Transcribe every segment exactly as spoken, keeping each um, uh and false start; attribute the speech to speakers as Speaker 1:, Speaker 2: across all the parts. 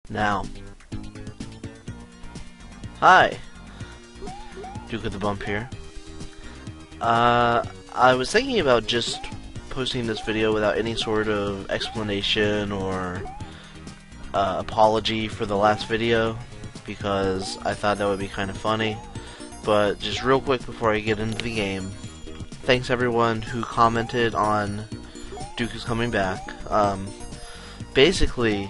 Speaker 1: Now. Hi. Duke of the Bump here. Uh, I was thinking about just posting this video without any sort of explanation or uh, apology for the last video, because I thought that would be kind of funny. But just real quick before I get into the game, thanks everyone who commented on Duke is coming back. Um, basically,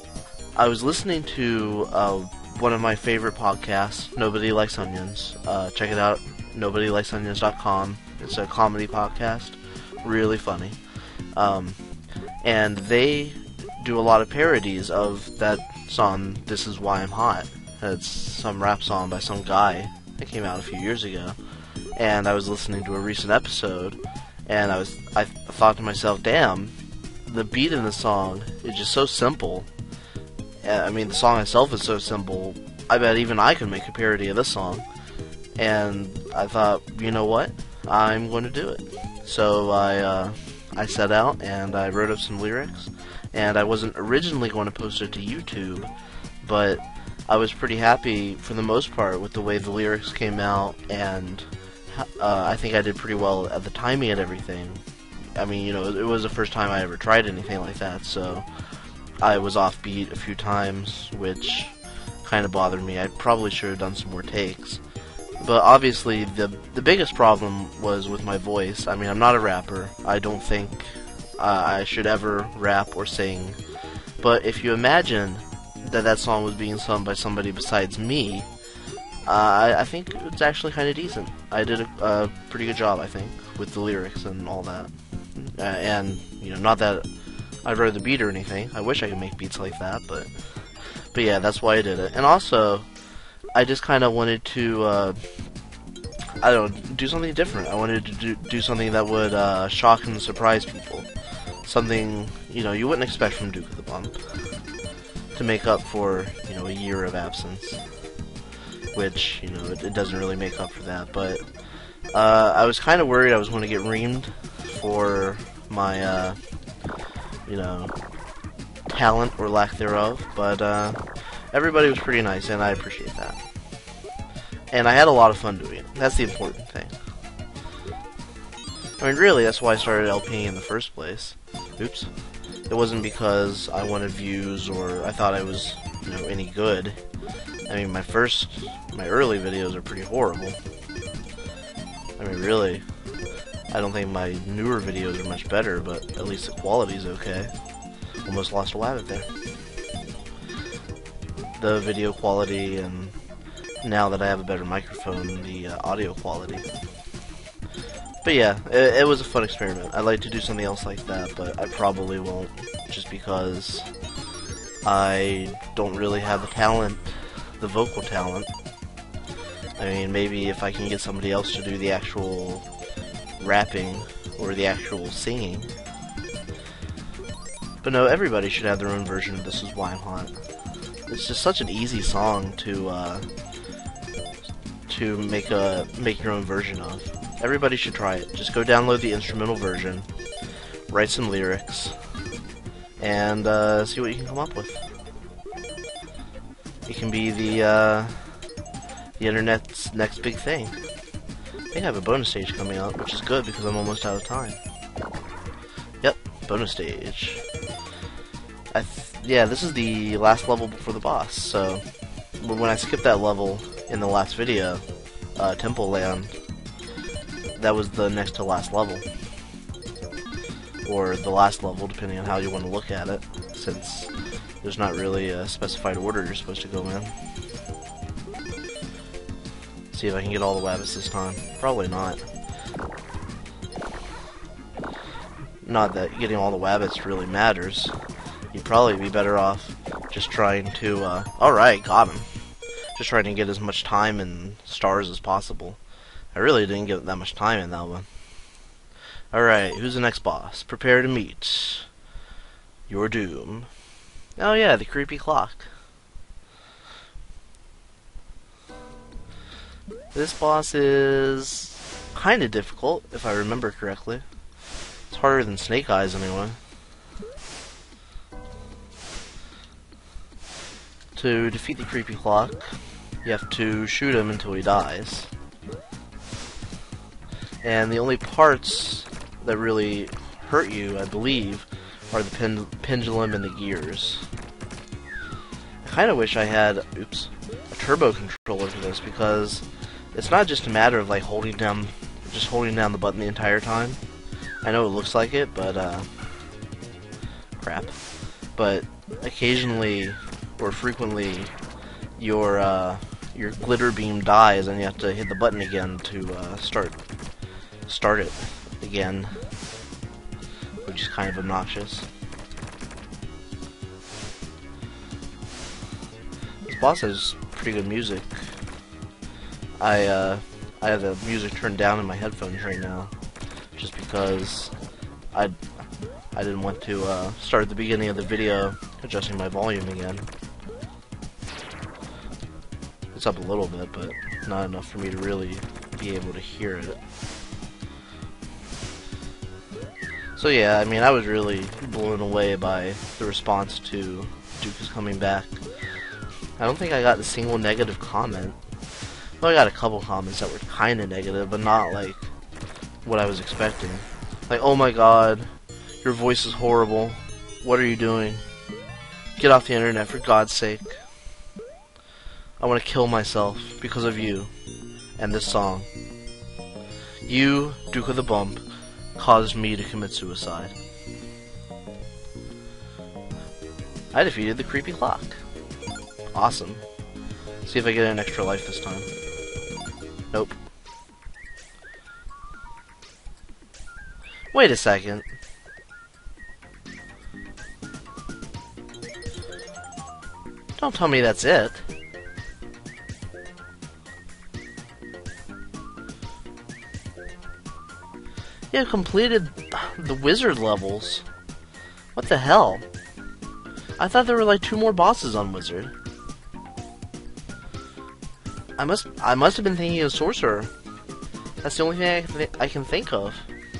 Speaker 1: I was listening to uh, one of my favorite podcasts, Nobody Likes Onions. Uh, check it out, nobody likes onions dot com. It's a comedy podcast, really funny. Um, and they do a lot of parodies of that song, This Is Why I'm Hot. It's some rap song by some guy that came out a few years ago. And I was listening to a recent episode, and I was I thought to myself, damn, the beat in the song is just so simple. I mean, the song itself is so simple, I bet even I could make a parody of this song. And I thought, you know what? I'm going to do it. So I uh, I set out and I wrote up some lyrics, and I wasn't originally going to post it to YouTube, but I was pretty happy for the most part with the way the lyrics came out, and uh, I think I did pretty well at the timing and everything. I mean, you know, it was the first time I ever tried anything like that, so I was offbeat a few times, which kind of bothered me. I probably should have done some more takes. But obviously, the the biggest problem was with my voice. I mean, I'm not a rapper. I don't think uh, I should ever rap or sing. But if you imagine that that song was being sung by somebody besides me, uh, I, I think it's actually kind of decent. I did a, a pretty good job, I think, with the lyrics and all that. Uh, and, you know, not that I wrote the beat or anything. I wish I could make beats like that, but but yeah, that's why I did it. And also, I just kind of wanted to, uh, I don't know, do something different. I wanted to do, do something that would uh, shock and surprise people. Something, you know, you wouldn't expect from Duke of the Bump. To make up for, you know, a year of absence. Which, you know, it, it doesn't really make up for that. But uh, I was kind of worried I was going to get reamed for my, uh, you know, talent or lack thereof. But uh, everybody was pretty nice, and I appreciate that. And I had a lot of fun doing it. That's the important thing. I mean, really, that's why I started LPing in the first place. Oops. It wasn't because I wanted views or I thought I was, you know, any good. I mean, my first, my early videos are pretty horrible. I mean, really, I don't think my newer videos are much better, but at least the quality's okay. Almost lost a wabbit there. The video quality, and now that I have a better microphone, the uh, audio quality. But yeah, it, it was a fun experiment. I'd like to do something else like that, but I probably won't, just because I don't really have the talent, the vocal talent. I mean, maybe if I can get somebody else to do the actual rapping or the actual singing. But no, everybody should have their own version of This Is Why I'm Hot. It's just such an easy song to uh, to make a make your own version of. Everybody should try it. Just go download the instrumental version, write some lyrics, and uh, see what you can come up with. It can be the uh, the internet's next big thing. I think I have a bonus stage coming up, which is good because I'm almost out of time. Yep, bonus stage. I th yeah, this is the last level before the boss. So when I skipped that level in the last video, uh, Temple Land, that was the next to last level, or the last level, depending on how you want to look at it, since there's not really a specified order you're supposed to go in. See if I can get all the wabbits this time. Probably not. Not that getting all the wabbits really matters. You'd probably be better off just trying to, uh, alright, got him. Just trying to get as much time and stars as possible. I really didn't get that much time in that one. Alright, who's the next boss? Prepare to meet your doom. Oh yeah, the creepy clock. This boss is kinda difficult, if I remember correctly. It's harder than Snake Eyes anyway. To defeat the creepy clock, you have to shoot him until he dies. And the only parts that really hurt you, I believe, are the pen pendulum and the gears. I kind of wish I had, oops, a turbo controller for this, because it's not just a matter of like holding down, just holding down the button the entire time. I know it looks like it, but uh, crap. But occasionally or frequently, your uh, your glitter beam dies, and you have to hit the button again to uh, start start it again, which is kind of obnoxious. This boss has pretty good music. I uh, I have the music turned down in my headphones right now, just because I I didn't want to uh, start at the beginning of the video adjusting my volume again. It's up a little bit, but not enough for me to really be able to hear it. So yeah, I mean, I was really blown away by the response to Duke is Coming Back. I don't think I got a single negative comment. Well, I got a couple comments that were kinda negative, but not like what I was expecting. Like, oh my god, your voice is horrible. What are you doing? Get off the internet, for God's sake. I want to kill myself because of you and this song. You, Duke of the Bump, caused me to commit suicide. I defeated the creepy clock. Awesome. See if I get an extra life this time. Nope. Wait a second. Don't tell me that's it. You have completed the wizard levels. What the hell? I thought there were like two more bosses on wizard. I must I must have been thinking of sorcerer. That's the only thing I can, th I can think of.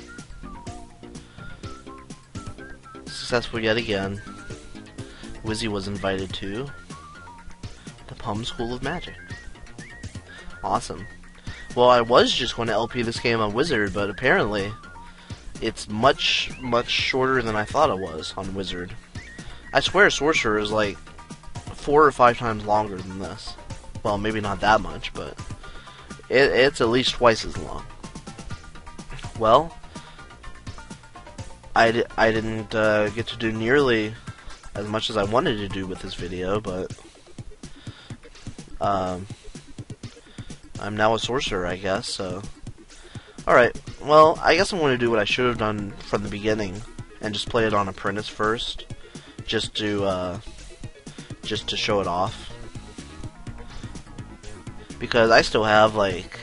Speaker 1: Successful yet again. Wizzy was invited to the Pum School of Magic. Awesome. Well, I was just going to L P this game on Wizard, but apparently it's much, much shorter than I thought it was on Wizard. I swear Sorcerer is like four or five times longer than this. Well, maybe not that much, but it, it's at least twice as long. Well, I, di I didn't uh, get to do nearly as much as I wanted to do with this video, but um, I'm now a sorcerer, I guess, so alright, well, I guess I'm going to do what I should have done from the beginning and just play it on Apprentice first, just to uh, just to show it off, because I still have like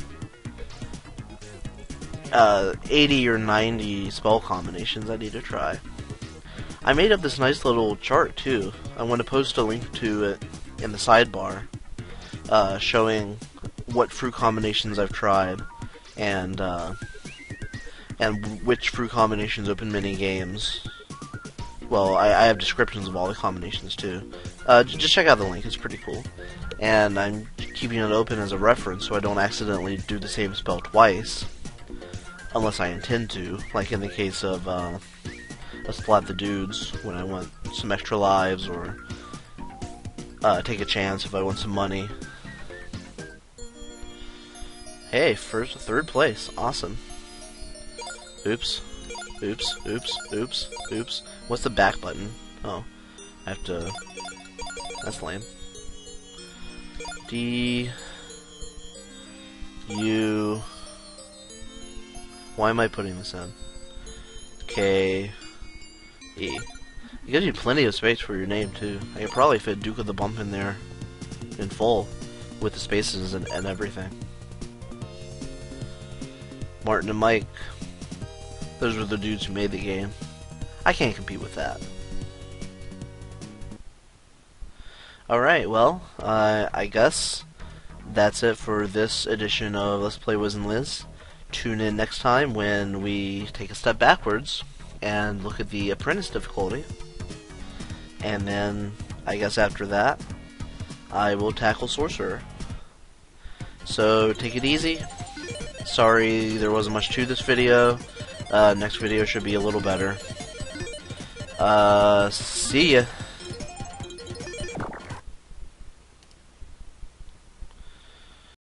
Speaker 1: uh, eighty or ninety spell combinations I need to try. I made up this nice little chart too. I want to post a link to it in the sidebar, uh, showing what fruit combinations I've tried and uh, and which fruit combinations open mini games. Well, I, I have descriptions of all the combinations too. Uh, just check out the link; it's pretty cool. And I'm keeping it open as a reference so I don't accidentally do the same spell twice, unless I intend to, like in the case of uh, Let's Splat the Dudes when I want some extra lives, or uh, take a chance if I want some money. Hey, first, third place, awesome. Oops, oops, oops, oops, oops. What's the back button? Oh, I have to. That's lame. D U. Why am I putting this in? K E. It gives you plenty of space for your name too. I could probably fit Duke of the Bump in there in full with the spaces and, and everything. Martin and Mike. Those were the dudes who made the game. I can't compete with that. Alright, well, uh, I guess that's it for this edition of Let's Play Wiz and Liz. Tune in next time when we take a step backwards and look at the Apprentice difficulty. And then, I guess after that, I will tackle Sorcerer. So, take it easy. Sorry there wasn't much to this video. Uh, next video should be a little better. Uh, see ya.